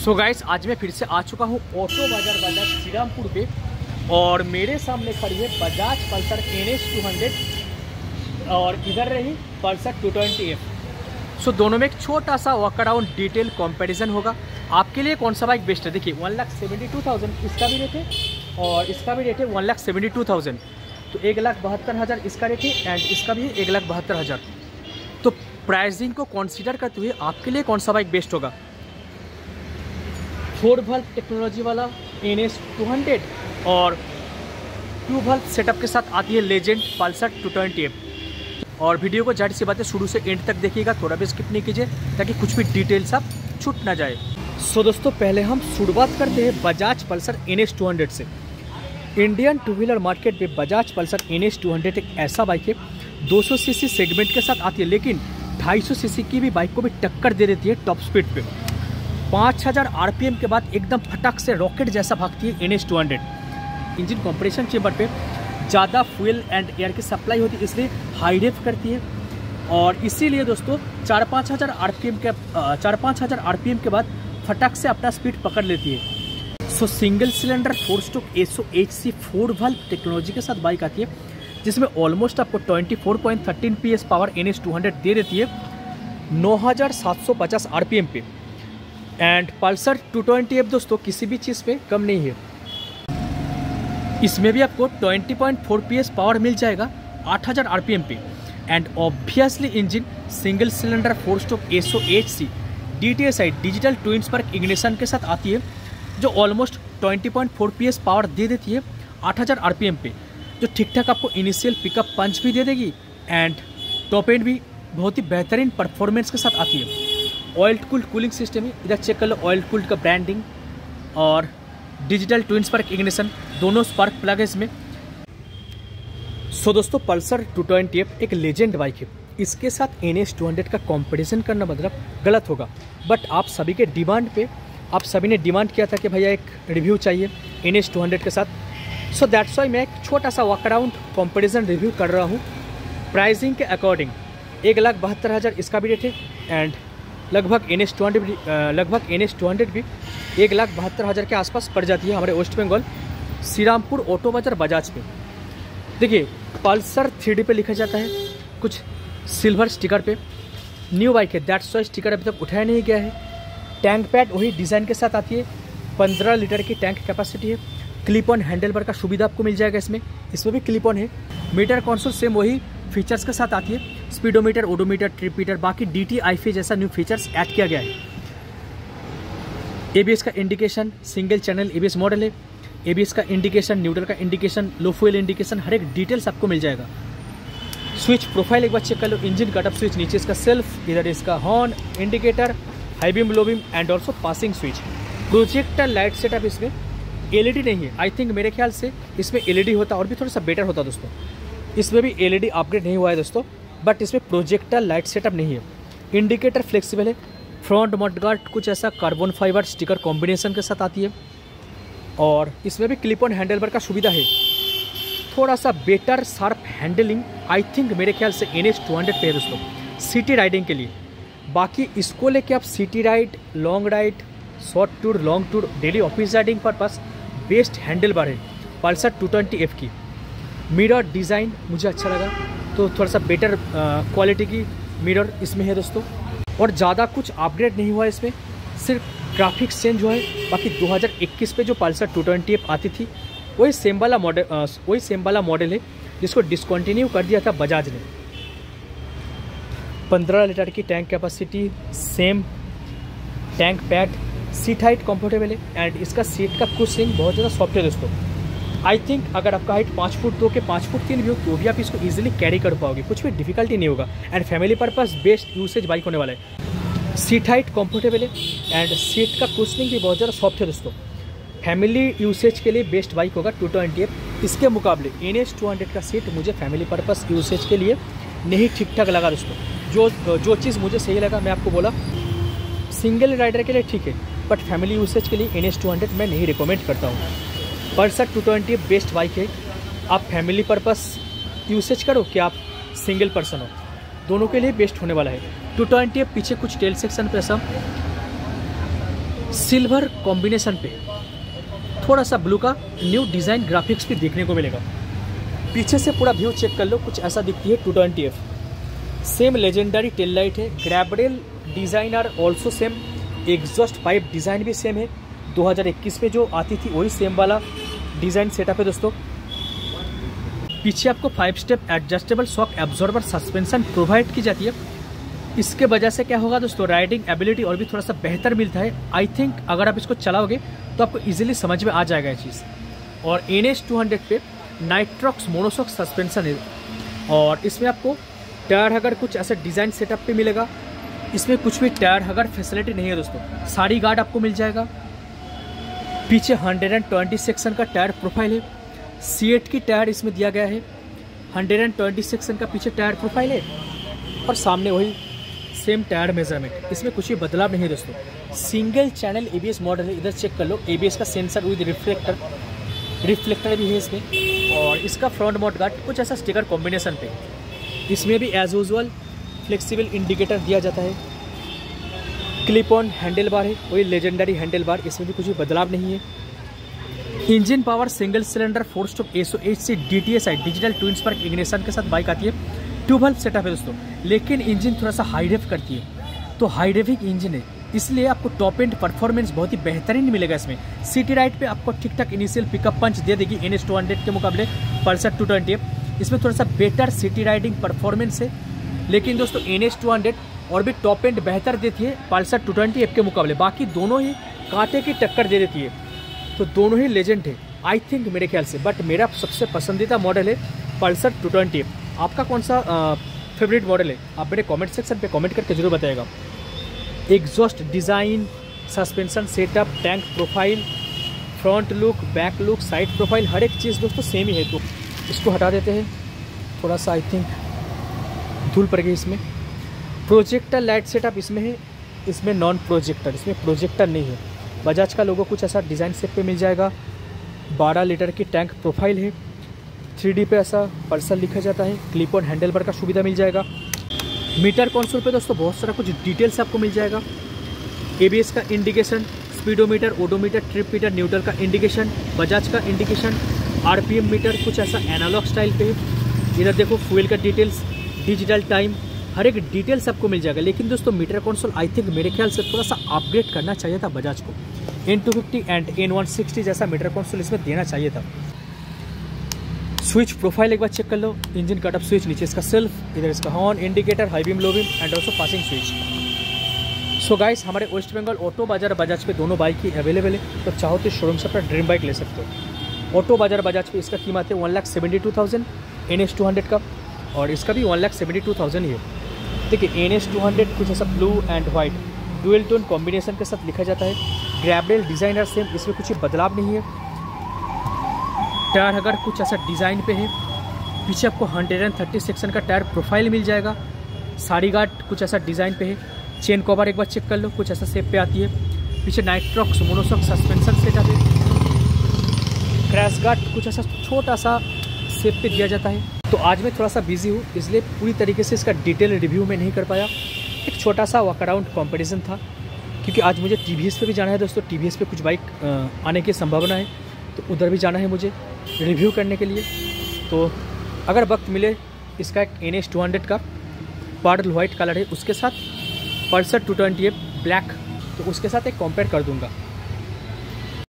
So guys, आज मैं फिर से आ चुका हूँ ऑटो बाजार बाजार श्रीरामपुर पे और मेरे सामने खड़ी है बजाज पल्सर NS 200 और इधर रही पल्सर 220F। सो दोनों में एक छोटा सा वॉक अराउंड डिटेल कंपैरिजन होगा। आपके लिए कौन सा बाइक बेस्ट है? देखिए 1,72,000 इसका भी रेट है और इसका भी रेट है 1,72,000। तो 1,72,000 इसका रेट है एंड इसका भी 1,72,000। तो प्राइसिंग को कंसीडर करते हुए आपके लिए कौन सा बाइक बेस्ट होगा? 4 वॉल्व टेक्नोलॉजी वाला NS 200 और 2 वॉल्व सेटअप के साथ आती है लेजेंड पल्सर 220F। और वीडियो को जाहिर सी बात है शुरू से एंड तक देखिएगा, थोड़ा भी स्किप नहीं कीजिए ताकि कुछ भी डिटेल्स आप छूट ना जाए। सो दोस्तों, पहले हम शुरुआत करते हैं बजाज पल्सर NS 200 से। इंडियन टू व्हीलर मार्केट में बजाज पल्सर NS 200 एक ऐसा बाइक है 200 सीसी सेगमेंट के साथ आती है, लेकिन 250 सीसी की भी बाइक को भी टक्कर दे देती है टॉप स्पीड पे। 5000 RPM के बाद एकदम फटाक से रॉकेट जैसा भागती है NS 200। इंजन कंप्रेशन चेंबर पे ज़्यादा फ्यूल एंड एयर की सप्लाई होती है, इसलिए हाई रेव करती है और इसीलिए दोस्तों 4-5 हज़ार RPM के बाद फटाक से अपना स्पीड पकड़ लेती है। So single cylinder 4 stroke SOHC 4 valve technology के साथ बाइक आती है, जिसमें ऑलमोस्ट आपको 24.13 PS पावर NS 200 दे देती है 9750 RPM पे। एंड पल्सर 220F दोस्तों किसी भी चीज़ पे कम नहीं है। इसमें भी आपको 20.4 PS पावर मिल जाएगा 8000 RPM पे। And obviously engine single cylinder 4 stroke SOHC DTSI digital twin spark ignition के साथ आती है, जो ऑलमोस्ट 20.4 PS पावर दे देती है 8000 RPM पे, जो ठीक ठाक आपको इनिशियल पिकअप पंच भी दे देगी एंड टॉप एंड भी बहुत ही बेहतरीन परफॉर्मेंस के साथ आती है। ऑयल कूल्ड कूलिंग सिस्टम है, इधर चेक कर लो ऑयल कूल्ड का ब्रांडिंग और डिजिटल ट्विन स्पार्क इग्निशन दोनों स्पार्क प्लग है इसमें। सो दोस्तों, पल्सर 220F एक लेजेंड बाइक है, इसके साथ NS 200 का कंपैरिजन करना मतलब गलत होगा। बट आप सभी के डिमांड पे आप सभी ने डिमांड किया था कि भैया एक रिव्यू चाहिए NS 200 के साथ। सो दैट्स वाई मैं एक छोटा सा वॉक अराउंड कंपैरिजन रिव्यू कर रहा हूँ। प्राइसिंग के अकॉर्डिंग 1,72,000 इसका भी रेट है एंड लगभग NS 200 भी 1,72,000 के आसपास पड़ जाती है हमारे वेस्ट बंगाल श्रीरामपुर ऑटो बाजार बजाज पे। देखिए पल्सर 3D पे लिखा जाता है कुछ सिल्वर स्टिकर पे। न्यू बाइक है, दैट्स वाई स्टिकर अभी तक उठाया नहीं गया है। टैंक पैड वही डिज़ाइन के साथ आती है, 15 लीटर की टैंक कैपेसिटी है। क्लिप ऑन हैंडल बार का सुविधा आपको मिल जाएगा इसमें भी क्लिप ऑन है। मीटर कंसोल सेम वही फीचर्स के साथ आती है, स्पीडोमीटर, ओडोमीटर, ट्रिप मीटर, बाकी DT IFE जैसा न्यू फीचर्स ऐड किया गया है। ABS का indication single channel ABS model है। ABS का इंडिकेशन, न्यूट्रल का इंडिकेशन, लो फ्यूल इंडिकेशन, हर एक डिटेल्स आपको मिल जाएगा। स्विच प्रोफाइल एक बार चेक कर लो, इंजन कटअप स्विच, नीचे इसका सेल्फ, इधर इसका horn, indicator, high beam, low beam and also passing switch. Projector light setup इसमें LED नहीं है। आई थिंक मेरे ख्याल से इसमें LED होता और भी थोड़ा सा बेटर होता दोस्तों। इसमें भी LED अपग्रेड नहीं हुआ है दोस्तों, बट इसमें प्रोजेक्टर लाइट सेटअप नहीं है। इंडिकेटर फ्लेक्सिबल है। फ्रंट मडगार्ड कुछ ऐसा कार्बन फाइबर स्टिकर कॉम्बिनेशन के साथ आती है और इसमें भी क्लिप ऑन हैंडल बार का सुविधा है। थोड़ा सा better sharp handling I think मेरे ख्याल से NS 200 पे है दोस्तों सिटी राइडिंग के लिए। बाकी इसको लेके आप city ride, long ride, short tour, long tour, daily office riding purpose best handle bar है पल्सर 220F की। मिरर डिज़ाइन मुझे अच्छा लगा, तो थोड़ा सा बेटर क्वालिटी की मिरर इसमें है दोस्तों। और ज़्यादा कुछ अपग्रेड नहीं हुआ है इसमें, सिर्फ ग्राफिक्स चेंज हुआ है। बाकी 2021 पे जो पल्सर 220F आती थी वही सेम वाला मॉडल है जिसको डिसकंटिन्यू कर दिया था बजाज ने। 15 लीटर की tank capacity, same tank pad, seat height comfortable है एंड इसका सीट का कुशनिंग बहुत ज़्यादा सॉफ्ट है दोस्तों। आई थिंक अगर आपका हाइट 5 फुट 2 के 5 फुट 3 भी हो तो भी आप इसको इजीली कैरी कर पाओगे, कुछ भी डिफिकल्टी नहीं होगा। And family purpose best usage bike होने वाला है। सीट हाइट कंफर्टेबल है एंड सीट का कुशनिंग भी बहुत ज़्यादा सॉफ्ट है दोस्तों। फैमिली यूसेज के लिए बेस्ट बाइक होगा 220F। इसके मुकाबले NS 200 का सीट मुझे फैमिली पर्पस यूसेज के लिए नहीं ठीक ठाक लगा दोस्तों। जो चीज़ मुझे सही लगा मैं आपको बोला, सिंगल राइडर के लिए ठीक है बट फैमिली यूसेज के लिए NS 200 मैं नहीं रिकमेंड करता हूँ। पल्सर 220 बेस्ट बाइक है, आप फैमिली पर्पस यूसेज करो कि आप सिंगल पर्सन हो, दोनों के लिए बेस्ट होने वाला है। 220 पीछे कुछ टेल सेक्शन पे ऐसा सिल्वर कॉम्बिनेशन पे थोड़ा सा ब्लू का न्यू डिज़ाइन ग्राफिक्स भी देखने को मिलेगा। पीछे से पूरा व्यू चेक कर लो, कुछ ऐसा दिखती है 220F। Same legendary tail light है, grab rail design are also same, exhaust pipe design भी सेम है, 2021 में जो आती थी वही सेम वाला डिज़ाइन सेटअप है दोस्तों। पीछे आपको 5 step adjustable shock absorber suspension provide की जाती है। इसके वजह से क्या होगा दोस्तों, राइडिंग एबिलिटी और भी थोड़ा सा बेहतर मिलता है। आई थिंक अगर आप इसको चलाओगे तो आपको इजीली समझ में आ जाएगा ये चीज़। और NS200 पे नाइट्रॉक्स मोनोशॉक सस्पेंशन है और इसमें आपको टायर हगर कुछ ऐसा डिज़ाइन सेटअप पे मिलेगा। इसमें कुछ भी टायर हगर फैसिलिटी नहीं है दोस्तों, सारी गार्ड आपको मिल जाएगा। पीछे 120 सेक्शन का टायर प्रोफाइल है, C8 की टायर इसमें दिया गया है। 120 सेक्शन का पीछे टायर प्रोफाइल है और सामने वही सेम टायर मेजरमेंट, इसमें कुछ भी बदलाव नहीं है दोस्तों। सिंगल चैनल ABS मॉडल है, इधर चेक कर लो, ABS का सेंसर विद रिफ्लेक्टर भी है इसमें। और इसका फ्रंट मॉड गार्ड कुछ ऐसा स्टिकर कॉम्बिनेशन पे, इसमें भी एज यूजुअल फ्लेक्सिबल इंडिकेटर दिया जाता है। क्लिप ऑन हैंडल बार है, वही लेजेंडरी हैंडल बार, इसमें भी कुछ भी बदलाव नहीं है। Engine power single cylinder 4 stroke 180 DTSI digital twin spark ignition के साथ बाइक आती है। 2 वाल्व सेटअप है दोस्तों, लेकिन इंजन थोड़ा सा हाई रेव करती है, तो हाई रेविक इंजन है, इसलिए आपको टॉप एंड परफॉर्मेंस बहुत ही बेहतरीन मिलेगा इसमें। सिटी राइड पे आपको ठीक ठाक इनिशियल पिकअप पंच दे देगी NS200 के मुकाबले पल्सर 220। इसमें थोड़ा सा बेटर सिटी राइडिंग परफॉर्मेंस है, लेकिन दोस्तों NS200 और भी टॉप एंड बेहतर देती है पल्सर 220 के मुकाबले। बाकी दोनों ही कांटे की टक्कर दे देती है, तो दोनों ही लेजेंड है आई थिंक मेरे ख्याल से। बट मेरा सबसे पसंदीदा मॉडल है पल्सर 220। आपका कौन सा फेवरेट मॉडल है, आप मेरे कमेंट सेक्शन पे कमेंट करके जरूर बताइएगा। Exhaust design, suspension setup, tank profile, front look, back look, side profile, हर एक चीज़ दोस्तों सेम ही है। तो इसको हटा देते हैं, थोड़ा सा आई थिंक धूल पड़ गई इसमें। प्रोजेक्टर लाइट सेटअप इसमें है, इसमें नॉन प्रोजेक्टर, इसमें प्रोजेक्टर नहीं है। बजाज का लोगो कुछ ऐसा डिज़ाइन सेट पे मिल जाएगा। 12 लीटर की टैंक प्रोफाइल है, 3D पे ऐसा पल्सर लिखा जाता है। क्लिप ऑन हैंडल बार का सुविधा मिल जाएगा। मीटर कंसोल पे दोस्तों बहुत सारा कुछ डिटेल्स आपको मिल जाएगा। ABS का indication, speedometer, odometer, trip meter, neutral का इंडिकेशन, बजाज का इंडिकेशन, RPM मीटर कुछ ऐसा एनालॉग स्टाइल पे है। इधर देखो फ्यूल का डिटेल्स, डिजिटल टाइम, हर एक डिटेल्स आपको मिल जाएगा। लेकिन दोस्तों मीटर कंसोल आई थिंक मेरे ख्याल से थोड़ा सा अपग्रेड करना चाहिए था बजाज को। N250 एंड N160 जैसा मीटर कंसोल इसमें देना चाहिए था। स्विच प्रोफाइल एक बार चेक कर लो, इंजन कटअप स्विच, नीचे इसका सेल्फ, इधर इसका horn, indicator, high beam, low beam and also passing switch. So guys, हमारे वेस्ट बंगाल ऑटो बाजार बजाज पे दोनों बाइक ही अवेलेबल है, तो चाहो तो शोरूम से अपना ड्रीम बाइक ले सकते हो। ऑटो बाजार बजाज पे इसका कीमत है 1,72,000 NS200 का, और इसका भी 1,72,000 ही है। देखिए NS200 कुछ ऐसा blue and white dual tone combination के साथ लिखा जाता है। ग्रैब रेल डिज़ाइनर सेम, इसमें कुछ बदलाव नहीं है। टायर अगर कुछ ऐसा डिज़ाइन पे है, पीछे आपको 130 सेक्शन का टायर प्रोफाइल मिल जाएगा। सारी गार्ड कुछ ऐसा डिज़ाइन पे है। चेन कवर एक बार चेक कर लो, कुछ ऐसा शेप पे आती है। पीछे नाइट्रॉक्स मोनोशॉक सस्पेंशन सेटअप है। क्रैश गार्ड कुछ ऐसा छोटा सा शेप पे दिया जाता है। तो आज मैं थोड़ा सा बिजी हूँ, इसलिए पूरी तरीके से इसका डिटेल रिव्यू में नहीं कर पाया। एक छोटा सा वॉक अराउंड कॉम्पिटिशन था, क्योंकि आज मुझे TVS पे भी जाना है दोस्तों। TVS पे कुछ बाइक आने की संभावना है, तो उधर भी जाना है मुझे रिव्यू करने के लिए। तो अगर वक्त मिले, इसका एक NS200 का पर्ल वाइट कलर है, उसके साथ पल्सर 220 ब्लैक, तो उसके साथ एक कंपेयर कर दूंगा।